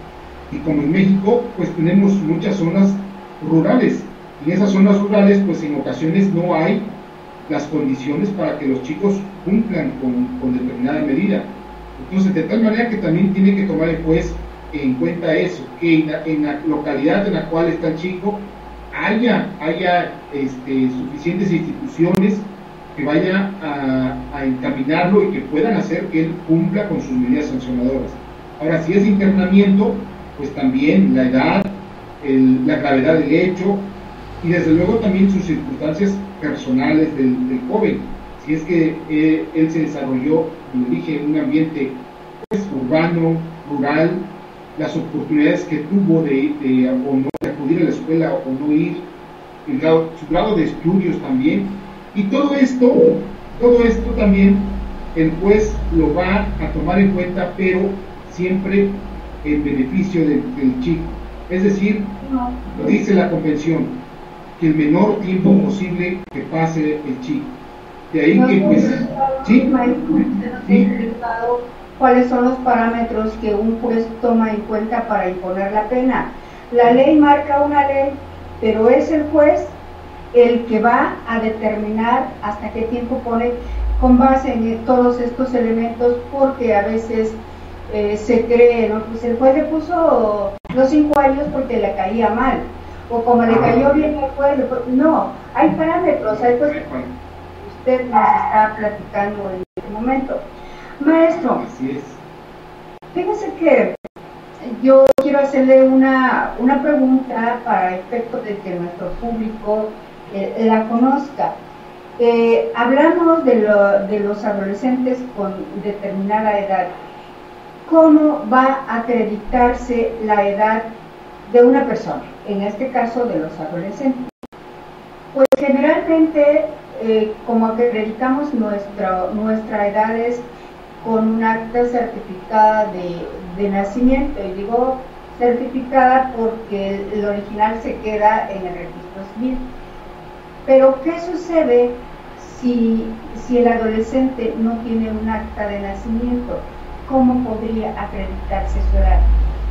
y como en México, pues tenemos muchas zonas rurales, y en esas zonas rurales pues en ocasiones no hay las condiciones para que los chicos cumplan con, con determinada medida. Entonces, de tal manera que también tiene que tomar el juez en cuenta eso, que en la, en la localidad en la cual está el chico haya, haya este, suficientes instituciones que vayan a, a encaminarlo y que puedan hacer que él cumpla con sus medidas sancionadoras. Ahora, si es internamiento, pues también la edad, el, la gravedad del hecho y desde luego también sus circunstancias personales del, del joven. Si es que eh, él se desarrolló, como dije, en un ambiente pues, urbano, rural, las oportunidades que tuvo de, de, o no, de acudir a la escuela o no ir, el grado, su grado de estudios también, y todo esto, todo esto también el juez lo va a tomar en cuenta, pero siempre en beneficio del, del chico. Es decir, lo dice la convención, que el menor tiempo posible que pase el chico. De ahí que pues, ¿sí? ¿Sí? ¿Cuáles son los parámetros que un juez toma en cuenta para imponer la pena? La ley marca una ley, pero es el juez el que va a determinar hasta qué tiempo pone con base en todos estos elementos, porque a veces eh, se cree, ¿no? Pues el juez le puso los cinco años porque le caía mal, o como le cayó bien al juez, no, hay parámetros, hay cosas que usted nos está platicando en este momento. Maestro, así es. Fíjese que yo quiero hacerle una, una pregunta para efecto de que nuestro público eh, la conozca. Eh, hablamos de, lo, de los adolescentes con determinada edad. ¿Cómo va a acreditarse la edad de una persona? En este caso, de los adolescentes. Pues generalmente, eh, como acreditamos nuestra, nuestra edad es con un acta certificada de, de nacimiento, y digo certificada porque el original se queda en el registro civil. Pero ¿qué sucede si, si el adolescente no tiene un acta de nacimiento? ¿Cómo podría acreditarse su edad?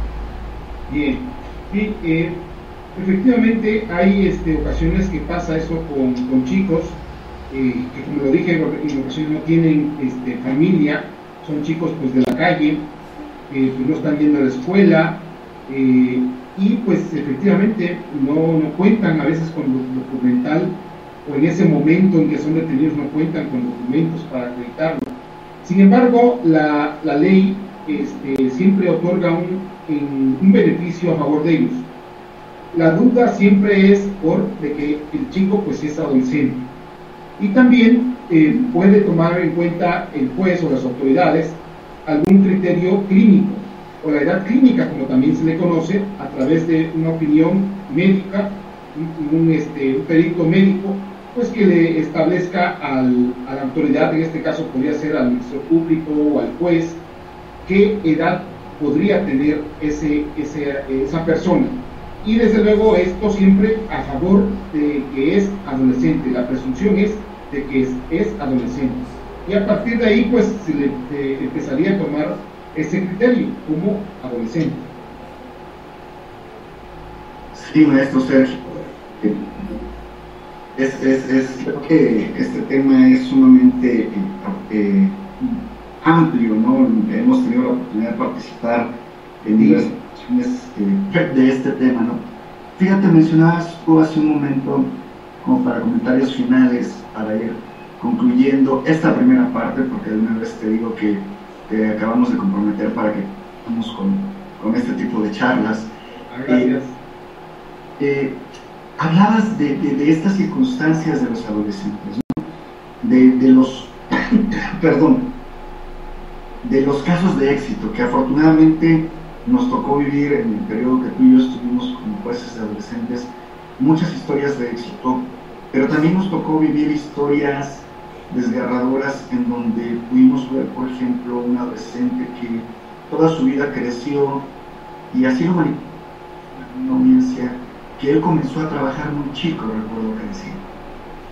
Bien, sí, eh, efectivamente hay este, ocasiones que pasa eso con, con chicos eh, que, como lo dije, en ocasiones no tienen este, familia, son chicos pues de la calle, eh, pues no están yendo a la escuela, eh, y pues efectivamente no, no cuentan a veces con lo documental, o en ese momento en que son detenidos no cuentan con documentos para acreditarlo. Sin embargo, la, la ley este, siempre otorga un, en, un beneficio a favor de ellos. La duda siempre es por de que el chico pues es adolescente. Y también eh, puede tomar en cuenta el juez o las autoridades algún criterio clínico, o la edad clínica, como también se le conoce, a través de una opinión médica, un, un, este, un perito médico, pues que le establezca al, a la autoridad, en este caso podría ser al ministro público o al juez, qué edad podría tener ese, ese, esa persona. Y desde luego esto siempre a favor de que es adolescente, la presunción es de que es, es adolescente. Y a partir de ahí pues se le eh, empezaría a tomar ese criterio como adolescente. Sí, maestro Sergio. Es, es, es, creo que este tema es sumamente eh, amplio, ¿no? Hemos tenido la oportunidad de participar en diversas ocasiones eh, de este tema, ¿no? Fíjate, mencionabas tú hace un momento, como para comentarios finales, para ir concluyendo esta primera parte, porque de una vez te digo que te acabamos de comprometer para que estemos con, con este tipo de charlas. Gracias. Eh, eh, hablabas de, de, de estas circunstancias de los adolescentes, ¿no? de, de los, perdón, de los casos de éxito que afortunadamente nos tocó vivir en el periodo que tú y yo estuvimos como jueces de adolescentes, muchas historias de éxito, pero también nos tocó vivir historias desgarradoras en donde pudimos ver, por ejemplo, un adolescente que toda su vida creció y así lo manipuló una audiencia, que él comenzó a trabajar muy chico, recuerdo que decía.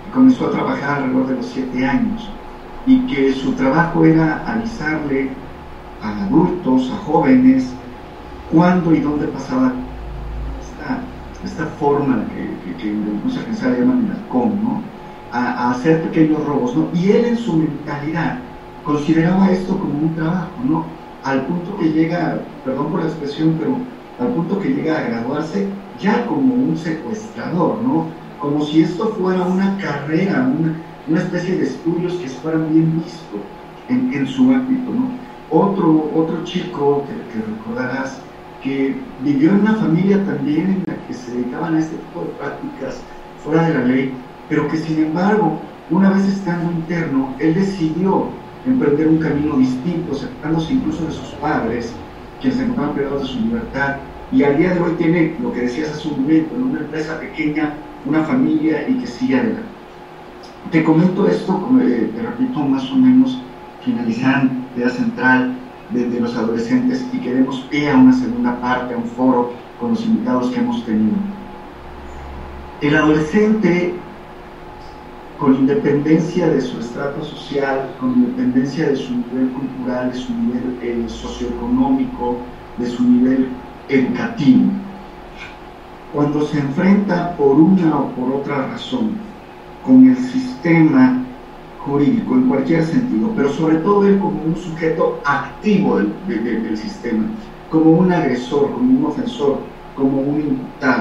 que comenzó a trabajar alrededor de los siete años y que su trabajo era avisarle a adultos, a jóvenes, cuándo y dónde pasaba esta, esta forma que, que, que en la industria financiera llaman el halcón, ¿no? A, a hacer pequeños robos, ¿no? Y él en su mentalidad consideraba esto como un trabajo, ¿no? Al punto que llega, perdón por la expresión, pero al punto que llega a graduarse ya como un secuestrador, ¿no? Como si esto fuera una carrera, una, una especie de estudios que fueran bien vistos en, en su ámbito, ¿no? Otro, otro chico que, que recordarás, que vivió en una familia también en la que se dedicaban a este tipo de prácticas fuera de la ley, pero que sin embargo, una vez estando interno, él decidió emprender un camino distinto, separándose incluso de sus padres, quienes se encontraban privados de su libertad, y al día de hoy tiene, lo que decías hace un momento, en una empresa pequeña, una familia y que sigue adelante. Te comento esto, como eh, te repito, más o menos finalizando la idea central de, de los adolescentes, y que demos pie a una segunda parte, a un foro con los invitados que hemos tenido. El adolescente, con independencia de su estrato social, con independencia de su nivel cultural, de su nivel eh, socioeconómico, de su nivel educativo, cuando se enfrenta por una o por otra razón con el sistema jurídico en cualquier sentido, pero sobre todo él como un sujeto activo del, de, de, del sistema, como un agresor, como un ofensor, como un imputado,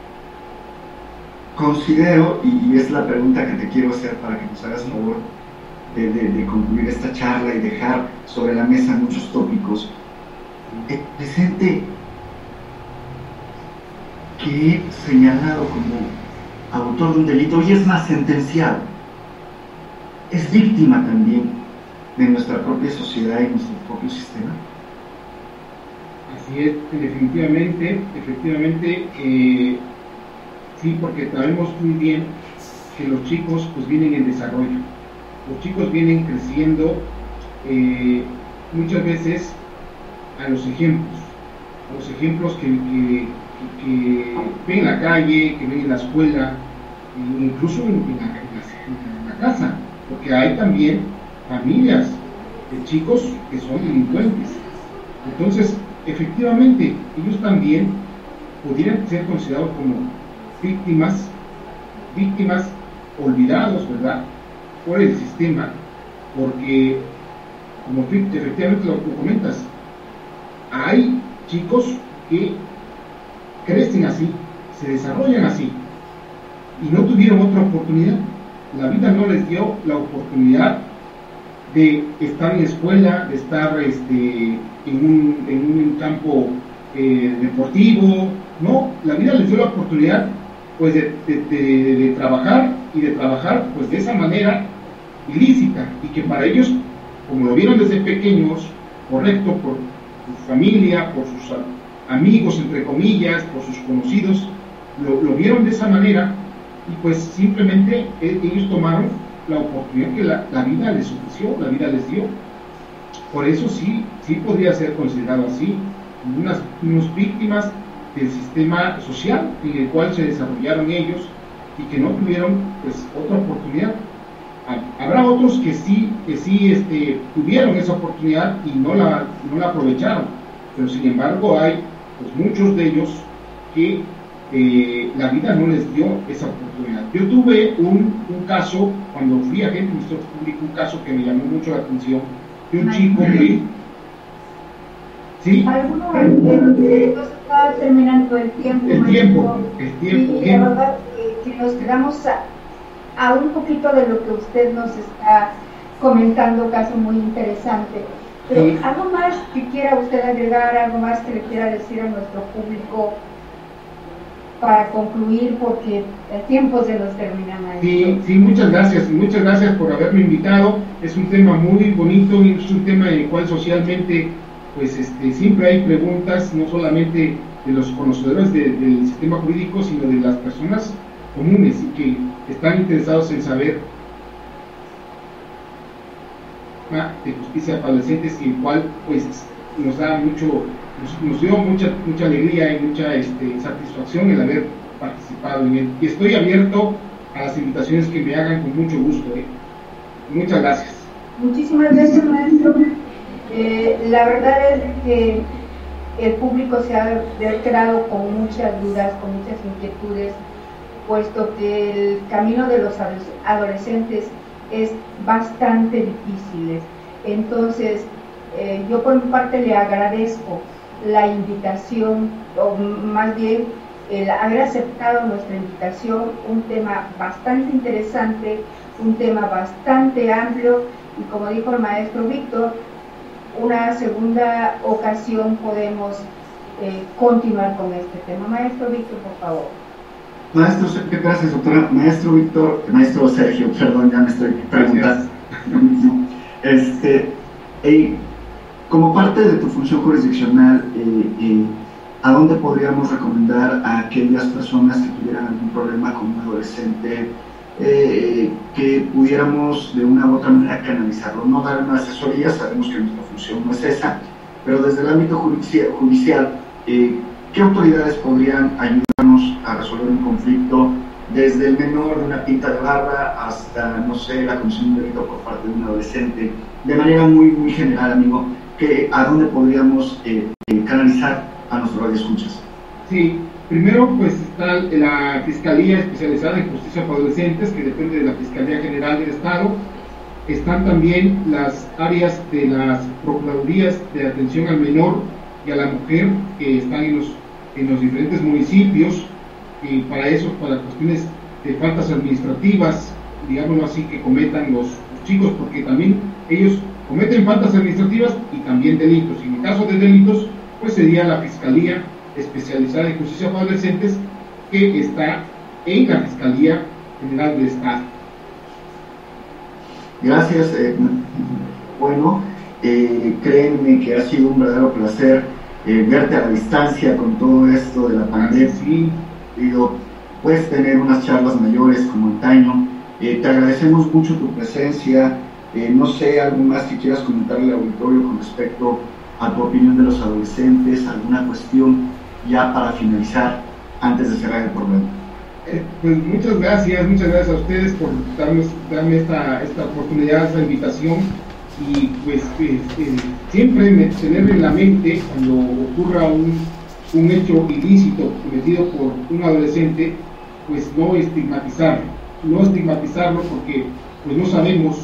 considero, y, y es la pregunta que te quiero hacer para que nos hagas favor de, de, de concluir esta charla y dejar sobre la mesa muchos tópicos, el presente que he señalado como autor de un delito y es más sentenciado, es víctima también de nuestra propia sociedad y nuestro propio sistema. Así es, definitivamente, efectivamente, eh, sí, porque sabemos muy bien que los chicos pues vienen en desarrollo, los chicos vienen creciendo eh, muchas veces a los ejemplos, a los ejemplos que, que, que ven en la calle, que ven en la escuela, incluso en, en, la, en, la, en la casa, porque hay también familias de chicos que son delincuentes. Entonces, efectivamente, ellos también pudieran ser considerados como víctimas, víctimas olvidados, ¿verdad?, por el sistema, porque, como efectivamente lo, lo comentas, hay chicos que crecen así, se desarrollan así, y no tuvieron otra oportunidad. La vida no les dio la oportunidad de estar en escuela, de estar este, en, un, en un campo eh, deportivo. No, la vida les dio la oportunidad pues de, de, de, de trabajar y de trabajar pues de esa manera ilícita, y que para ellos, como lo vieron desde pequeños, correcto, por su familia, por sus amigos, entre comillas, por sus conocidos, lo, lo vieron de esa manera, y pues simplemente ellos tomaron la oportunidad que la, la vida les ofreció, la vida les dio. Por eso sí, sí podría ser considerado así, unas, unas víctimas del sistema social en el cual se desarrollaron ellos y que no tuvieron pues otra oportunidad. Habrá otros que sí, que sí este, tuvieron esa oportunidad y no la, no la aprovecharon, pero sin embargo hay pues, muchos de ellos que eh, la vida no les dio esa oportunidad. Yo tuve un, un caso, cuando fui agente de Ministerio Público, un caso que me llamó mucho la atención, de un chico que... ¿Sí? Algunos entonces está terminando el tiempo. El tiempo, el tiempo. Y la verdad, eh, si nos quedamos a, a un poquito de lo que usted nos está comentando, caso muy interesante. Pero Sí. algo más que quiera usted agregar, algo más que le quiera decir a nuestro público para concluir, porque el tiempo se nos termina, maestro. Sí, sí, muchas gracias, muchas gracias por haberme invitado. Es un tema muy bonito y es un tema en el cual socialmente pues este, siempre hay preguntas, no solamente de los conocedores de, del sistema jurídico, sino de las personas comunes y que están interesados en saber de justicia para adolescentes, y el cual pues nos da mucho, nos, nos dio mucha mucha alegría y mucha este, satisfacción el haber participado en él. Y estoy abierto a las invitaciones que me hagan con mucho gusto. ¿eh? Muchas gracias. Muchísimas gracias, maestro. Eh, la verdad es que el público se ha quedado con muchas dudas, con muchas inquietudes, puesto que el camino de los adolescentes es bastante difícil. Entonces, eh, yo por mi parte le agradezco la invitación, o más bien el haber aceptado nuestra invitación, un tema bastante interesante, un tema bastante amplio, y como dijo el maestro Víctor, una segunda ocasión podemos eh, continuar con este tema. Maestro Víctor, por favor. Maestro, gracias, doctora. Maestro Víctor, maestro Sergio, perdón, ya me estoy preguntando. Este, eh, como parte de tu función jurisdiccional, eh, eh, ¿a dónde podríamos recomendar a aquellas personas que tuvieran algún problema con un adolescente, eh, que pudiéramos de una u otra manera canalizarlo? No dar una asesoría, sabemos que nuestra función no es esa, pero desde el ámbito judicial, judicial eh, ¿qué autoridades podrían ayudarnos a resolver un conflicto, desde el menor de una pinta de barba hasta, no sé, la comisión de delito por parte de un adolescente, de manera muy, muy general, amigo, que a dónde podríamos eh, eh, canalizar a nuestros radioescuchas? Sí, primero pues está la Fiscalía Especializada en Justicia para Adolescentes, que depende de la Fiscalía General del Estado. Están también las áreas de las Procuradurías de Atención al Menor y a la Mujer, que están en los, en los diferentes municipios, y para eso, para cuestiones de faltas administrativas, digámoslo así, que cometan los, los chicos, porque también ellos cometen faltas administrativas y también delitos. Y en el caso de delitos, pues sería la Fiscalía Especializada en Justicia para Adolescentes, que está en la Fiscalía General del Estado. Gracias. Eh, bueno, eh, créanme que ha sido un verdadero placer eh, verte a la distancia con todo esto de la pandemia. Sí. Digo, puedes tener unas charlas mayores como antaño. Eh, te agradecemos mucho tu presencia. Eh, no sé, algo más que quieras comentarle al auditorio con respecto a tu opinión de los adolescentes, alguna cuestión ya para finalizar antes de cerrar el programa. Eh, pues muchas gracias, muchas gracias a ustedes por darnos, darme esta, esta oportunidad, esta invitación, y pues eh, eh, siempre me, tener en la mente cuando ocurra un, un hecho ilícito cometido por un adolescente, pues no estigmatizarlo, no estigmatizarlo porque pues no sabemos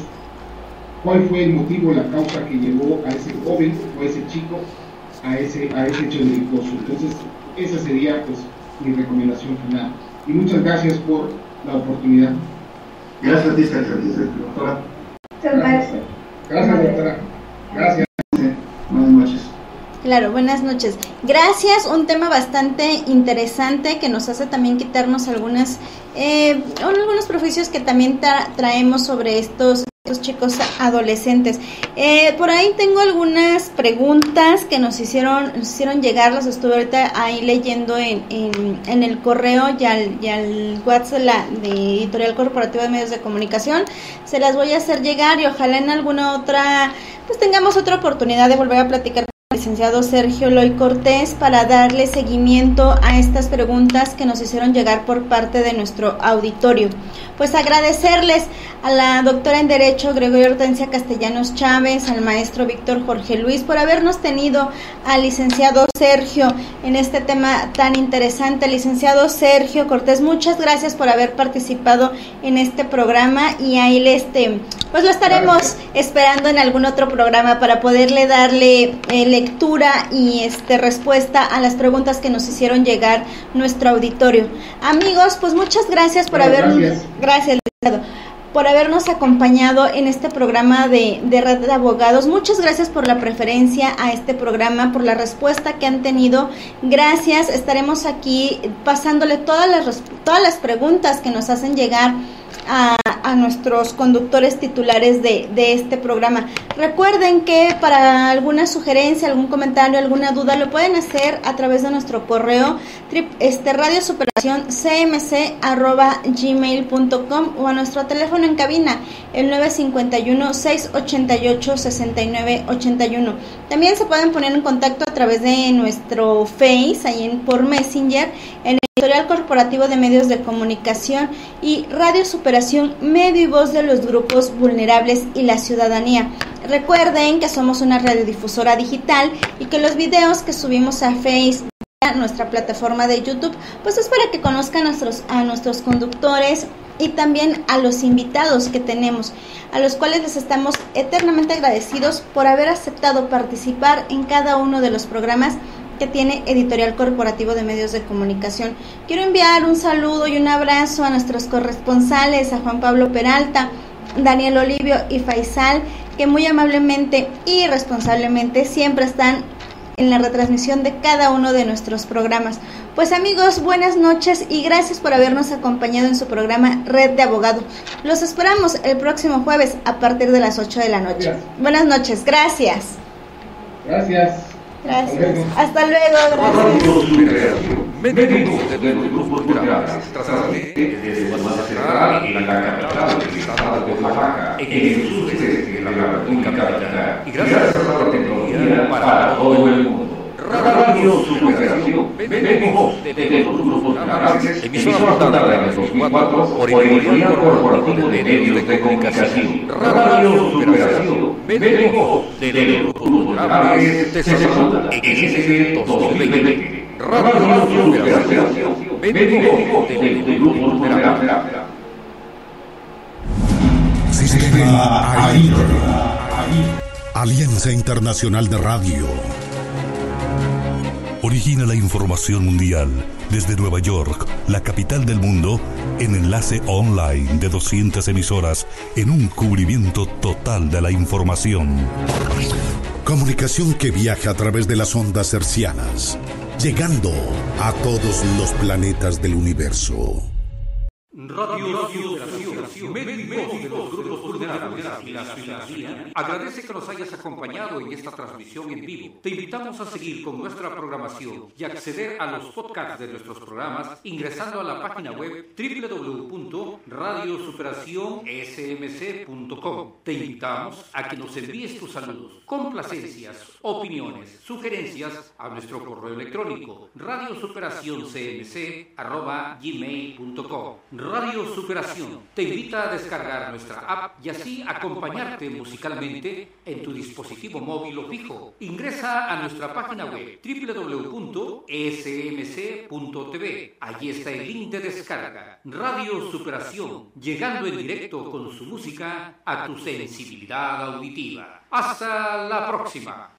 cuál fue el motivo, la causa que llevó a ese joven o a ese chico a ese, a ese hecho delictuoso. Entonces, esa sería pues mi recomendación final. Y muchas gracias por la oportunidad. Gracias a ti, Sergio, doctora. Muchas gracias. Gracias, doctora. Gracias. Buenas noches. Claro, buenas noches. Gracias, un tema bastante interesante que nos hace también quitarnos algunas, eh, algunos prejuicios que también tra traemos sobre estos, estos chicos adolescentes. Eh, por ahí tengo algunas preguntas que nos hicieron, nos hicieron llegar, las estuve ahorita ahí leyendo en, en, en el correo y al, y al WhatsApp de, la, de Editorial Corporativa de Medios de Comunicación. Se las voy a hacer llegar y ojalá en alguna otra, pues tengamos otra oportunidad de volver a platicar licenciado Sergio Eloy Cortés para darle seguimiento a estas preguntas que nos hicieron llegar por parte de nuestro auditorio. Pues agradecerles a la doctora en Derecho Gregoria Hortensia Castellanos Chávez, al maestro Víctor Jorge Luis por habernos tenido al licenciado Sergio en este tema tan interesante. Licenciado Sergio Cortés, muchas gracias por haber participado en este programa y ahí le este, pues lo estaremos esperando en algún otro programa para poderle darle eh, lectura y este respuesta a las preguntas que nos hicieron llegar nuestro auditorio. Amigos, pues muchas gracias por habernos, gracias, gracias por habernos acompañado en este programa de, de Red de Abogados. Muchas gracias por la preferencia a este programa, por la respuesta que han tenido. Gracias, estaremos aquí pasándole todas las, todas las preguntas que nos hacen llegar a, a nuestros conductores titulares de, de este programa. Recuerden que para alguna sugerencia, algún comentario, alguna duda, lo pueden hacer a través de nuestro correo este, radiosuperación c m c arroba gmail punto com o a nuestro teléfono en cabina, el nueve cinco uno, seis ocho ocho, seis nueve ocho uno. También se pueden poner en contacto a través de nuestro Face, ahí en, por Messenger, en Editorial Corporativo de Medios de Comunicación y Radio Superación, medio y voz de los grupos vulnerables y la ciudadanía. Recuerden que somos una radiodifusora digital y que los videos que subimos a Facebook, a nuestra plataforma de YouTube, pues es para que conozcan nuestros, a nuestros conductores y también a los invitados que tenemos, a los cuales les estamos eternamente agradecidos por haber aceptado participar en cada uno de los programas que tiene Editorial Corporativo de Medios de Comunicación. Quiero enviar un saludo y un abrazo a nuestros corresponsales, a Juan Pablo Peralta, Daniel Olivio y Faisal, que muy amablemente y responsablemente siempre están en la retransmisión de cada uno de nuestros programas. Pues amigos, buenas noches y gracias por habernos acompañado en su programa Red de Abogados. Los esperamos el próximo jueves a partir de las ocho de la noche. Gracias. Buenas noches, gracias. Gracias. Gracias. Hasta luego. Gracias. Médicos de los grupos vulnerables, transmite desde su base central en la capital del estado de Oaxaca, en el sureste de la República Mexicana, y gracias a la tecnología para todo el mundo. Radio Superación, médicos de los grupos vulnerables, emisora fundada en el dos mil cuatro por Editorial Corporativo de Medios de Comunicación. Radio Superación, médicos de los grupos vulnerables, te saluda en este dos mil veinte. Radio Superación, médicos de los grupos vulnerables. Sistema AIR, Alianza Internacional de Radio. Origina la información mundial desde Nueva York, la capital del mundo, en enlace online de doscientas emisoras en un cubrimiento total de la información. Comunicación que viaja a través de las ondas hertzianas, llegando a todos los planetas del universo. Radio Superación, médicos de los grupos vulnerables y la ciudadanía, agradece que nos hayas acompañado en esta transmisión en vivo. Te invitamos a seguir con nuestra programación y acceder a los podcasts de nuestros programas ingresando a la página web doble u doble u doble u punto radio superación s m c punto com. Te invitamos a que nos envíes tus saludos, complacencias, opiniones, sugerencias a nuestro correo electrónico radio superación c m c arroba gmail punto com. Radio Superación te invita a descargar nuestra app y así acompañarte musicalmente en tu dispositivo móvil o fijo. Ingresa a nuestra página web doble u doble u doble u punto s m c punto t v. Allí está el link de descarga. Radio Superación, llegando en directo con su música a tu sensibilidad auditiva. Hasta la próxima.